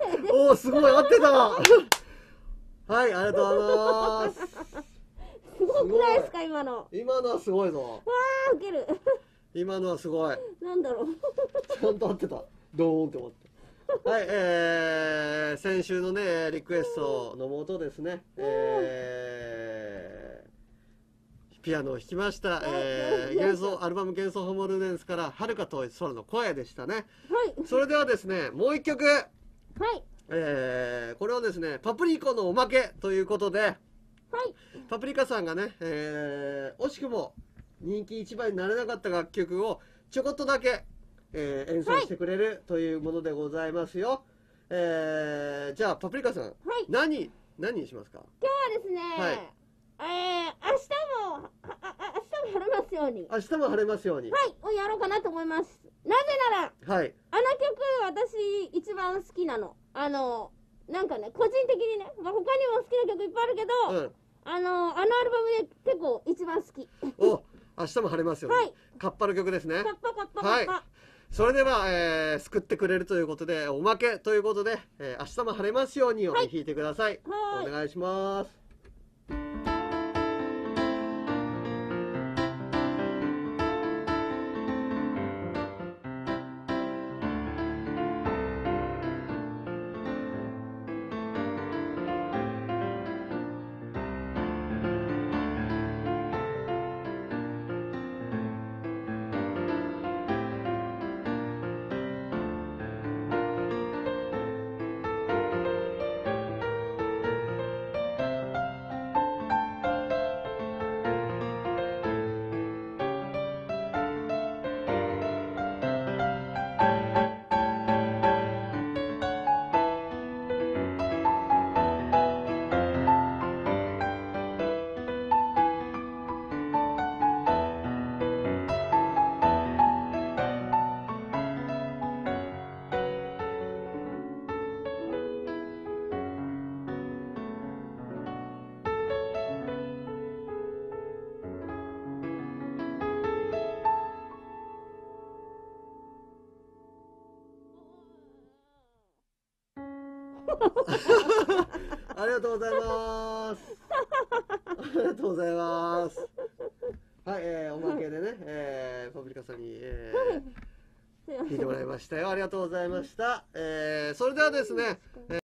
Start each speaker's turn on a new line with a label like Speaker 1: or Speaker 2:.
Speaker 1: おお、すごい、合ってた。はい、ありがとうございます。
Speaker 2: すごくないですか、今の。
Speaker 1: 今のはすごいぞ。
Speaker 2: わあ、ウケる。
Speaker 1: 今のはすごい。
Speaker 2: なんだろう。
Speaker 1: ちゃんと合ってた。ドーンって思って。はい、先週のね、リクエストのもとですね、ピアノを弾きました。アルバム幻想ホモルネンスから遥か遠い空の声でしたね。
Speaker 2: はい。
Speaker 1: それではですね、もう一曲。
Speaker 2: はい。
Speaker 1: これはですね、パプリコのおまけということで、
Speaker 2: はい。
Speaker 1: パプリカさんがね、惜しくも人気一番になれなかった楽曲をちょこっとだけ、演奏してくれるというものでございますよ。じゃあパプリカさん、
Speaker 2: はい。
Speaker 1: 何にしますか？
Speaker 2: 今日はですね、
Speaker 1: はい。
Speaker 2: 明日も晴れますように。
Speaker 1: 明日も晴れますように。
Speaker 2: はい。をやろうかなと思います。なぜなら、
Speaker 1: はい。
Speaker 2: あの曲、私一番好きなの。なんかね、個人的にね、まあ、他にも好きな曲いっぱいあるけど、
Speaker 1: うん。
Speaker 2: あのアルバムで結構一番好き。
Speaker 1: お、明日も晴れますように。
Speaker 2: はい。
Speaker 1: カッパの曲ですね。
Speaker 2: カッパカッパカ
Speaker 1: はい。
Speaker 2: ッパ。
Speaker 1: それでは、救ってくれるということで、おまけということで、明日も晴れますようにを弾いてください。
Speaker 2: はい。
Speaker 1: お願いします。ありがとうございます。ありがとうございます。はい、おまけでね、パプリカさんに、聞いてもらいましたよ。ありがとうございました。それではですね、